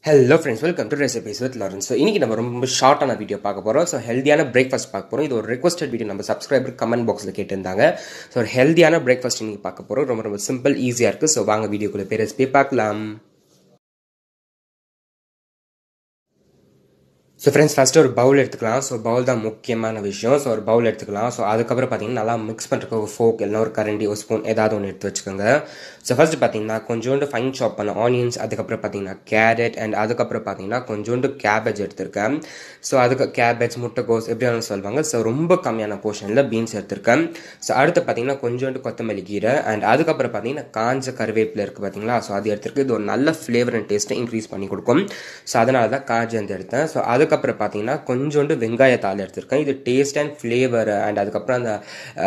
Hello friends, welcome to Recipes with Lawrence. So, இன்னைக்கு நம்ம ரொம்ப ஷார்ட்டான வீடியோ பார்க்க போறோம். ஸோ ஹெல்தியான பிரேக்ஃபாஸ்ட் பார்க்க போறோம். இது ஒரு ரெக்வஸ்டட் வீடியோ நம்ம சப்ஸ்கிரைபர் கமெண்ட் பாக்ஸில் கேட்டிருந்தாங்க. ஸோ ஒரு ஹெல்தியான பிரேக்ஃபாஸ்ட் இன்னைக்கு பார்க்க போறோம். ரொம்ப ரொம்ப சிம்பிள், ஈஸியாக இருக்கு. ஸோ வாங்க வீடியோக்குள்ள போய் ரெசிபி பார்க்கலாம். ஸோ ஃப்ரெண்ட்ஸ் ஃபஸ்ட்டு ஒரு பவுல் எடுத்துக்கலாம். ஸோ பவுல் தான் முக்கியமான விஷயம். ஸோ ஒரு பவுல் எடுத்துக்கலாம். ஸோ அதுக்கப்புறம் பார்த்தீங்கன்னா நல்லா மிக்ஸ் பண்ணுறதுக்கு ஒரு ஃபோக் இல்லைனா ஒரு கரண்டி ஒரு ஸ்பூன் ஏதாவது ஒன்று எடுத்து வச்சுக்கோங்க. ஸோ ஃபஸ்ட்டு பார்த்தீங்கன்னா கொஞ்சோண்டு ஃபைன் சாப் பண்ண ஆனியன்ஸ், அதுக்கப்புறம் பார்த்தீங்கன்னா கேரட் அண்ட் அதுக்கப்புறம் பார்த்தீங்கன்னா கொஞ்சோண்டு கேபேஜ் எடுத்திருக்கேன். ஸோ அதுக்கு கேபேஜ், முட்டைகோஸ் எப்படி வேணும் சொல்லுவாங்க. ஸோ ரொம்ப கம்மியான போர்ஷனில் பீன்ஸ் எடுத்திருக்கேன். ஸோ அடுத்து பார்த்தீங்கன்னா கொஞ்சோண்டு கொத்தமல்லி கீரை அண்ட் அதுக்கப்புறம் பார்த்தீங்கன்னா காஞ்ச கருவேப்பிலை இருக்குது பார்த்தீங்களா. ஸோ அது எடுத்துருக்கு. இது ஒரு நல்ல ஃப்ளேவர் அண்ட் டேஸ்ட்டை இன்க்ரீஸ் பண்ணி கொடுக்கும். ஸோ அதனால தான் காஞ்சந்து எடுத்தேன். ஸோ அதுக்கப்புறம் பார்த்தீங்கன்னா கொஞ்சோண்டு வெங்காயத்தாள் எடுத்திருக்கேன். இது டேஸ்ட் அண்ட் ஃப்ளேவர் அண்ட் அதுக்கப்புறம் அந்த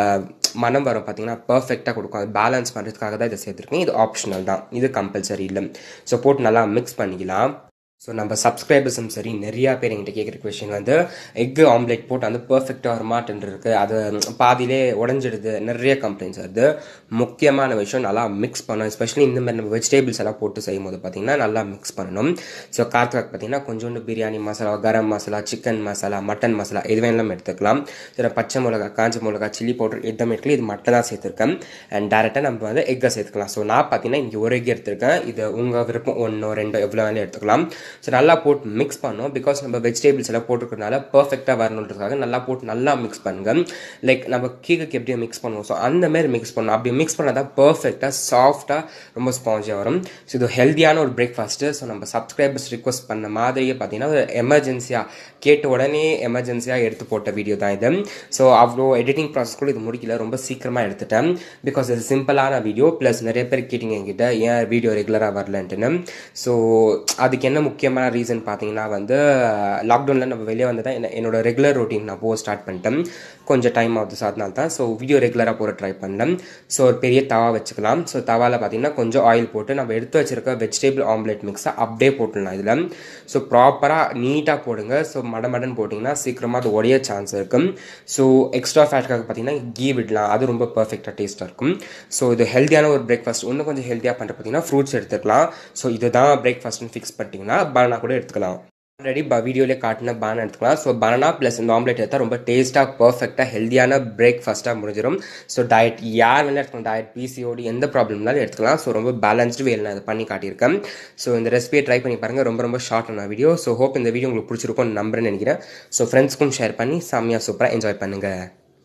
மனம் வரும் பார்த்தீங்கன்னா பர்ஃபெக்டாக கொடுக்கும். அது பேலன்ஸ் பண்ணுறதுக்காக தான் இதை சேர்த்துருக்கேன். இது ஆப்ஷனல் தான், இது கம்பல்சரி இல்லை. ஸோ போட்டு நல்லா மிக்ஸ் பண்ணிக்கலாம். ஸோ நம்ம சப்ஸ்கிரைபர்ஸும் சரி நிறையா பேர் எங்கிட்ட கேட்குற கொஷின் வந்து எக்கு ஆம்லேட் போட்டு வந்து பர்ஃபெக்டாக வருமாட்டேன் இருக்குது, அது பாதியிலே உடஞ்சிடுது, நிறைய கம்ப்ளைண்ட்ஸ் வருது. முக்கியமான விஷயம் நல்லா மிக்ஸ் பண்ணணும். எஸ்பெஷலி இந்த மாதிரி நம்ம வெஜிடபிள்ஸ் எல்லாம் போட்டு செய்யும் போது பார்த்தீங்கன்னா நல்லா மிக்ஸ் பண்ணணும். ஸோ காரத்துக்காக பார்த்தீங்கன்னா கொஞ்சோண்டு பிரியாணி மசாலா, கரம் மசாலா, சிக்கன் மசாலா, மட்டன் மசாலா எது வேணாலும் எடுத்துக்கலாம். ஸோ பச்சை மிளகா, காஞ்ச மிளகா, சில்லி பவுடர் எதுவுமே எடுக்கல. இது மட்டும் தான் சேர்த்துருக்கேன். அண்ட் டேரெக்டாக நம்ம வந்து எக்கை சேர்த்துக்கலாம். ஸோ நான் பார்த்தீங்கன்னா இங்கே ஒரு எக் எடுத்திருக்கேன். இது உங்கள் விருப்பம், ஒன்றோ ரெண்டோ எவ்வளோ வேணாலும் எடுத்துக்கலாம். ஸோ நல்லா போட்டு மிக்ஸ் பண்ணோம். பிகாஸ் நம்ம வெஜிடபிள்ஸ் எல்லாம் போட்டுக்கிறதுனால பர்ஃபெக்டாக வரணுன்றதுக்காக நல்லா போட்டு நல்லா மிக்ஸ் பண்ணுங்க. லைக் நம்ம கேக்குக்கு எப்படியும் மிக்ஸ் பண்ணுவோம். ஸோ அந்த மாதிரி மிக்ஸ் பண்ணணும். அப்படி மிக்ஸ் பண்ணால் தான் பர்ஃபெக்டாக சாஃப்டாக ரொம்ப ஸ்பாஞ்சாக வரும். ஸோ இது ஹெல்தியான ஒரு பிரேக்ஃபாஸ்ட்டு. ஸோ நம்ம சப்ஸ்கிரைபர்ஸ் ரிக்வஸ்ட் பண்ண மாதிரியே பார்த்தீங்கன்னா ஒரு எமர்ஜென்சியாக கேட்ட உடனே எமர்ஜென்சியாக எடுத்து போட்ட வீடியோ தான் இது. ஸோ அவ்வளோ எடிட்டிங் ப்ராசஸ் கூட இது முடிக்கல, ரொம்ப சீக்கிரமாக எடுத்துட்டேன். பிகாஸ் இது சிம்பிளான வீடியோ. ப்ளஸ் நிறைய பேர் கேட்டிங்க என்கிட்ட ஏன் வீடியோ ரெகுலராக வரலன்ட்டுன்னு. ஸோ அதுக்கு என்ன முக்கியமான ரீசன் பார்த்தீங்கன்னா வந்து லாக்டவுனில் நம்ம வெளியே வந்து தான் என்னோட ரெகுலர் ரொட்டீன் நான் போக ஸ்டார்ட் பண்ணிட்டேன். கொஞ்சம் டைம் ஆகுது. ஸோ அதனால தான் ஸோ வீடியோ ரெகுலராக போட ட்ரை பண்ணேன். ஸோ ஒரு பெரிய தவா வச்சுக்கலாம். ஸோ தவாவில் பார்த்தீங்கன்னா கொஞ்சம் ஆயில் போட்டு நம்ம எடுத்து வச்சிருக்க வெஜிடபிள் ஆம்லேட் மிக்ஸை அப்படியே போட்டுடலாம் இதில். ஸோ ப்ராப்பராக நீட்டாக போடுங்க. ஸோ மடன் போட்டிங்கன்னா சீக்கிரமாக அது உடைய சான்ஸ் இருக்கும். ஸோ எக்ஸ்ட்ரா ஃபேட்டுக்காக பார்த்தீங்கன்னா கீ விடலாம், அது ரொம்ப பர்ஃபெக்டாக டேஸ்ட்டாக இருக்கும். ஸோ இது ஹெல்த்தியான ஒரு பிரேக்ஃபாஸ்ட். இன்னும் கொஞ்சம் ஹெல்த்தியாக பண்ணுற பார்த்தீங்கன்னா ஃப்ரூட்ஸ் எடுத்துக்கலாம். ஸோ இதுதான் பிரேக்ஃபாஸ்ட்னு ஃபிக்ஸ் பண்ணிட்டீங்கன்னா பனானா கூட எடுத்துக்கலாம். ஆல்ரெடி வீடியோலேயே காட்டின பனானா எடுத்துக்கலாம். ஸோ பனானா ப்ளஸ் இந்த ஆம்லேட் எடுத்தால் ரொம்ப டேஸ்ட்டாக பர்ஃபெக்டாக ஹெல்தியான பிரேக்ஃபாஸ்ட்டாக முடிஞ்சிடும். ஸோ டயட் யார் வேணால் எடுத்துக்கலாம். டயட், பிசிஓடி எந்த ப்ராப்ளம் இருந்தாலும் எடுத்துக்கலாம். ஸோ ரொம்ப பேலன்ஸ்டு வேலை நான் இதை பண்ணி காட்டியிருக்கேன். ஸோ இந்த ரெசிபியை ட்ரை பண்ணி பாருங்கள். ரொம்ப ஷார்ட்டான வீடியோ. ஸோ ஹோப் இந்த வீடியோ உங்களுக்கு பிடிச்சிருக்கும்னு நம்புறேன்னு நினைக்கிறேன். ஸோ ஃப்ரெண்ட்ஸ்க்கும் ஷேர் பண்ணி செம்மையாக சூப்பராக என்ஜாய் பண்ணுங்கள்.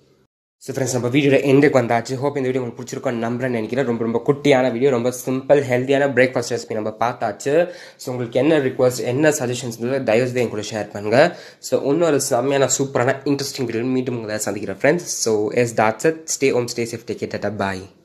ஸோ ஃப்ரெண்ட்ஸ் நம்ம வீடியோட எண்டுக்கு வந்தாச்சு. ஹோப் இந்த வீடியோ உங்களுக்கு பிடிச்சிருக்கோன்னு நம்புறேன்னு நினைக்கிறேன். ரொம்ப குட்டியான வீடியோ, ரொம்ப சிம்பிள் ஹெல்த்தியான பிரேக்ஃபாஸ்ட் ரெசிபி நம்ம பார்த்தாச்சு. ஸோ உங்களுக்கு என்ன ரிக்வஸ்ட், என்ன சஜஷன்ஸ் தயவுசெய்து என் கூட ஷேர் பண்ணுங்கள். ஸோ இன்னொரு செம்மையான சூப்பரான இன்ட்ரெஸ்டிங் வீடியோ மீண்டும் உங்களை சந்திக்கிறேன் friends. So yes that's it. Stay home, stay safe, take care, tata, bye.